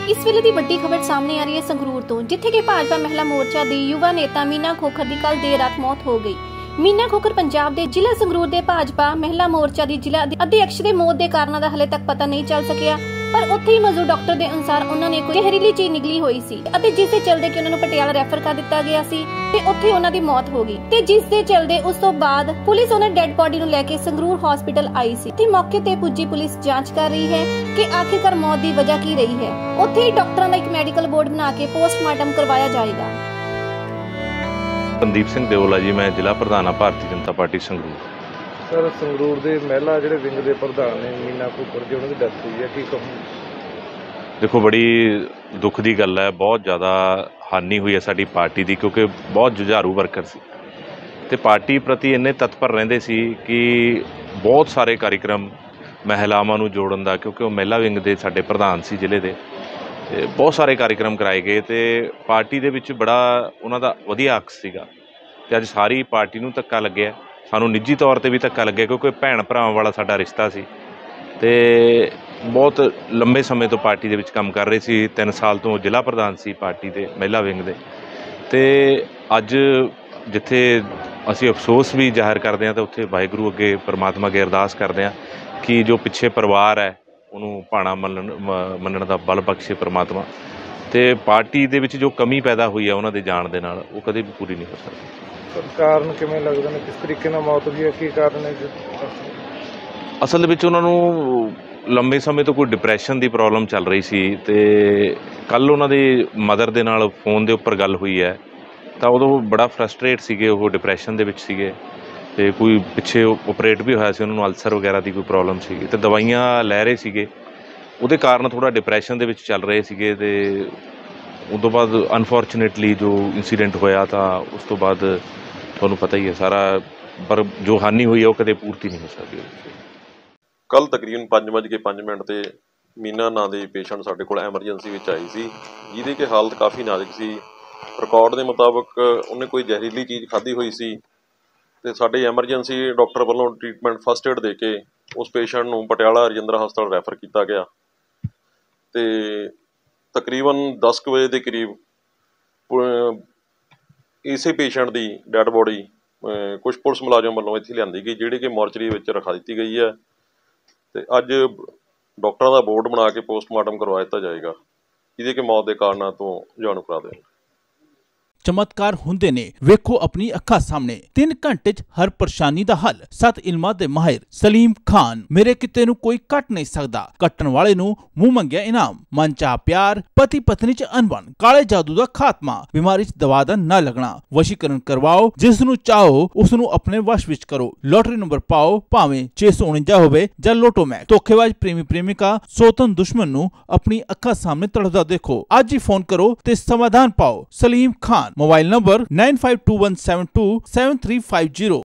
इस वेले की वड्डी खबर सामने आ रही है संगरूर तो, जिथे कि भाजपा महिला मोर्चा की युवा नेता मीना खोखर की कल देर रात मौत हो गई। मीना खोखर पंजाब के जिला संगरूर के भाजपा महिला मोर्चा की जिला अध्यक्ष के मौत के कारणों का हले तक पता नहीं चल सकिया, पर उत्थे ही मौजूद डॉक्टर के अनुसार उन्होंने कोई जहरीली चीज निकली हुई सी अते जिस दे चलदे कि उन्होंने पटियाला रैफर कर दिता गया सी ते उत्थे उन्हां दी मौत हो गई ते जिस दे चलदे उस तो बाद पुलिस उन्हें डेड बॉडी नूं लेके संगरूर हॉस्पिटल आई सी ते मौके ते पुजी पुलिस जांच कर रही है कि आखिरकार मौत की वजह की रही है। उत्थे ही डॉक्टरां दा एक मेडिकल बोर्ड बना के पोस्टमार्टम करवाया जाएगा। संदीप सिंह देओला जी, मैं जिला प्रधान हाँ भारतीय जनता पार्टी संगरूर। सर संगरूर के महिला जिहड़े विंग के प्रधान ने मीना खोखर जी उन्होंने डेथ हुई है, की कहूँ? देखो बड़ी दुख की गल है, बहुत ज़्यादा हानि हुई है साडी पार्टी की, क्योंकि बहुत जुझारू वर्कर सी ते पार्टी प्रति इन्ने तत्पर रहिंदे सी कि बहुत सारे कार्यक्रम महिलावां नूं जोड़न दा, क्योंकि वो महिला विंग दे साडे प्रधान सी जिले दे, बहुत सारे कार्यक्रम कराए गए ते पार्टी दे विच बड़ा उन्हां दा वधिया हक सीगा ते अज सारी पार्टी नूं धक्का लग्गिआ, सानूं निजी तौर ते भी धक्का लग्गिआ, क्योंकि भैण भरावां वाला साडा रिश्ता सी ते बहुत लंबे समय तो पार्टी दे विच काम कर रहे सी। 3 साल तो जिला प्रधान सी पार्टी दे महिला विंग दे ते अज जिथे असीं अफसोस भी जाहिर करते हैं तो उत्थे वाहिगुरू अगे परमात्मा अगे अरदास करते हैं कि जो पिछे परिवार है उन्होंने भाणा मनण दा बल बख्शे परमात्मा ते पार्टी दे विच जो कमी पैदा हुई है उन्हां दे जाण दे नाल वो कदे भी पूरी नहीं हो सकती। कारण किवें लगदा ने, किस तरीके नाल मौत हुई है, की कारण है? असल विच उन्हां नूं लंबे समय तो कोई डिप्रैशन की प्रॉब्लम चल रही सी ते कल उन्हां दी मदर दे नाल फोन दे उपर गल हुई है तो उदों बड़ा फ्रस्ट्रेट सीगे, वो डिप्रैशन दे विच सीगे ते कोई पिछे ऑपरेट भी होया सी, उन्हां नूं अल्सर वगैरह की कोई प्रॉब्लम सीगी ते दवाइयां लै रहे सीगे, उहदे कारण थोड़ा डिप्रैशन दे विच चल रहे सीगे ते उस तो बाद अनफॉर्चुनेटली जो इंसीडेंट होया तो उस तो बाद तुहानूं पता ही है सारा, पर जो हानि हुई है वो कदे पूर्ति नहीं हो सकती। कल तकरीबन 5:05 ते मीना नां दे पेशेंट साडे कोल एमरजेंसी विच आई सी, जिहदी कि हालत काफ़ी नाजुक सी। रिकॉर्ड के मुताबिक उन्हें कोई जहरीली चीज़ खाधी हुई सी ते साडे एमरजेंसी डॉक्टर वालों ट्रीटमेंट फस्ट एड दे के उस पेशेंट नूं पटियाला रजिंद्रा हस्पताल रैफर किया गया ते तकरीबन 10 बजे के करीब इसे पेशेंट की डैड बॉडी कुछ पुलिस मुलाजम वालों इत्थे लिआंदी गई, जिहड़ी कि मॉर्चरी विच रखा दी गई है ते अज डॉक्टरां दा बोर्ड बना के पोस्टमार्टम करवा दिता जाएगा, जिहदे कि मौत के कारणों तो जाणू करा देंगे। चमत्कार हुंदे ने, वेखो अपनी अखा सामने 3 घंटे च हर परेशानी दा हल। 7 इल्मां दे माहिर सलीम खान, मेरे किते नूं कोई कट नहीं सकदा, कट्टण वाले नूं मूंह मंगिया इनाम, मन चाह प्यार, पति पत्नी च अनबन, काले जादू दा खात्मा, बीमारी च दवा दा ना लगना, वशीकरण करवाओ, जिस नूं चाहो उस नूं अपने वश विच करो, लॉटरी नंबर पाओ भावें 649 होवे जां लोटो मैच, धोखेबाज प्रेमी प्रेमिका, सौतन दुश्मन नूं अपनी अखा सामने तड़फदा देखो। अज ही फोन करो ते समाधान पाओ। Salim Khan, mobile number 9521727350।